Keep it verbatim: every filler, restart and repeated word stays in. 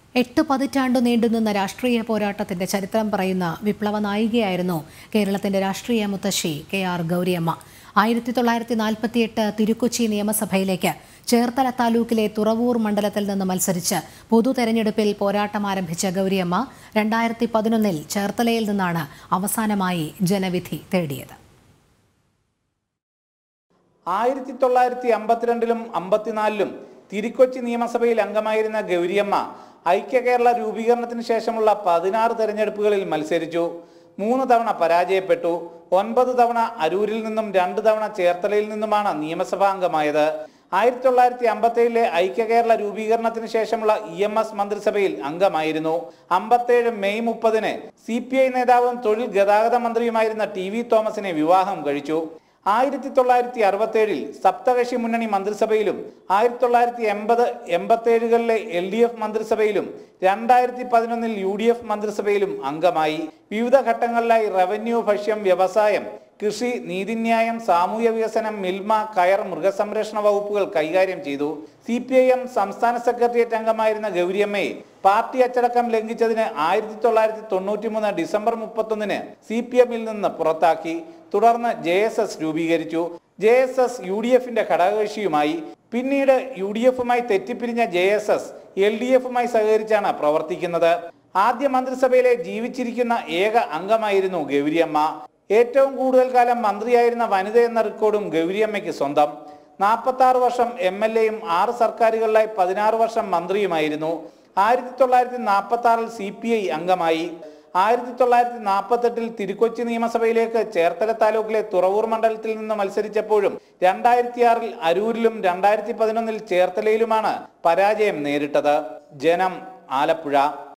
എട്ട് പതിറ്റാണ്ടു നീണ്ടുനിന്ന രാഷ്ട്രീയ പോരാട്ടത്തിന്റെ ചരിത്രം പറയുന്ന വിപ്ലവ നായികയായിരുന്നു കേരളത്തിന്റെ രാഷ്ട്രീയ മുത്തശ്ശി കെ ആർ ഗൗരിയമ്മ. ആയിരത്തി തൊള്ളായിരത്തി നാൽപ്പത്തിയെട്ട് തിരുക്കൊച്ചി നിയമസഭയിലേക്ക് ചേർത്തല താലൂക്കിലെ തുറവൂർ മണ്ഡലത്തിൽ നിന്ന് മത്സരിച്ച് പൊതു തെരഞ്ഞെടുപ്പിൽ പോരാട്ടം ആരംഭിച്ച ഗൗരിയമ്മ രണ്ടായിരത്തി പതിനൊന്നിൽ ചേർത്തലയിൽ നിന്നാണ് അവസാനമായി ജനവിധി തേടിയത്. ആയിരത്തി തൊള്ളായിരത്തി അമ്പത്തിരണ്ടിലും അമ്പത്തിനാലിലും തിരുക്കൊച്ചി നിയമസഭയിൽ അംഗമായിരുന്ന ഗൗരിയമ്മ ഐക്യ കേരള രൂപീകരണത്തിന് ശേഷമുള്ള പതിനാറ് തെരഞ്ഞെടുപ്പുകളിൽ മത്സരിച്ചു. മൂന്ന് തവണ പരാജയപ്പെട്ടു. ഒൻപത് തവണ അരൂരിൽ നിന്നും രണ്ട് തവണ ചേർത്തലയിൽ നിന്നുമാണ് നിയമസഭാ അംഗമായത്. ആയിരത്തി തൊള്ളായിരത്തി അമ്പത്തേഴിലെ ഐക്യ കേരള രൂപീകരണത്തിന് ശേഷമുള്ള ഇ എം എസ് മന്ത്രിസഭയിൽ അംഗമായിരുന്നു. അമ്പത്തേഴ് മെയ് മുപ്പതിന് സി പി ഐ നേതാവും തൊഴിൽ ഗതാഗത മന്ത്രിയുമായിരുന്ന ടി വി തോമസിനെ വിവാഹം കഴിച്ചു. ആയിരത്തി തൊള്ളായിരത്തി അറുപത്തേഴിൽ സപ്തകക്ഷി മുന്നണി മന്ത്രിസഭയിലും ആയിരത്തി തൊള്ളായിരത്തി എൺപത് എൺപത്തേഴുകളിലെ എൽ ഡി എഫ് മന്ത്രിസഭയിലും രണ്ടായിരത്തി പതിനൊന്നിൽ യു ഡി എഫ് മന്ത്രിസഭയിലും അംഗമായി. വിവിധ ഘട്ടങ്ങളിലായി റവന്യൂ, ഭക്ഷ്യം, വ്യവസായം, കൃഷി, നീതിന്യായം, സാമൂഹ്യ വികസനം, മിൽമ, കയർ, മൃഗസംരക്ഷണ വകുപ്പുകൾ കൈകാര്യം ചെയ്തു. സി പി ഐ എം സംസ്ഥാന സെക്രട്ടേറിയറ്റ് അംഗമായിരുന്ന ഗൗരിയമ്മയെ പാർട്ടി അച്ചടക്കം ലംഘിച്ചതിന് ആയിരത്തി തൊള്ളായിരത്തി തൊണ്ണൂറ്റി മൂന്ന് ഡിസംബർ മുപ്പത്തൊന്നിന് സി പി എമ്മിൽ നിന്ന് പുറത്താക്കി. തുടർന്ന് ജെ എസ് എസ് രൂപീകരിച്ചു. J S S U D എഫിന്റെ ഘടകകക്ഷിയുമായി. പിന്നീട് യു ഡി എഫുമായി തെറ്റിപ്പിരിഞ്ഞ J S S L D എഫുമായി സഹകരിച്ചാണ് പ്രവർത്തിക്കുന്നത്. ആദ്യ മന്ത്രിസഭയിലെ ജീവിച്ചിരിക്കുന്ന ഏക അംഗമായിരുന്നു ഗൗരിയമ്മ. ഏറ്റവും കൂടുതൽ കാലം മന്ത്രിയായിരുന്ന വനിത എന്ന റെക്കോർഡും ഗൗരിയമ്മയ്ക്ക് സ്വന്തം. നാൽപ്പത്തി ആറ് വർഷം എം എൽ എയും ആറ് സർക്കാരുകളിലായി പതിനാറ് വർഷം മന്ത്രിയുമായിരുന്നു. ആയിരത്തി തൊള്ളായിരത്തി നാൽപ്പത്തി ആറിൽ സി പി ഐ അംഗമായി. ആയിരത്തി തൊള്ളായിരത്തി നാൽപ്പത്തെട്ടിൽ തിരുക്കൊച്ചി നിയമസഭയിലേക്ക് ചേർത്തല താലൂക്കിലെ തുറവൂർ മണ്ഡലത്തിൽ നിന്ന് മത്സരിച്ചപ്പോഴും രണ്ടായിരത്തി ആറിൽ അരൂരിലും രണ്ടായിരത്തി പതിനൊന്നിൽ ചേർത്തലയിലുമാണ് പരാജയം നേരിട്ടത്. ജനം, ആലപ്പുഴ.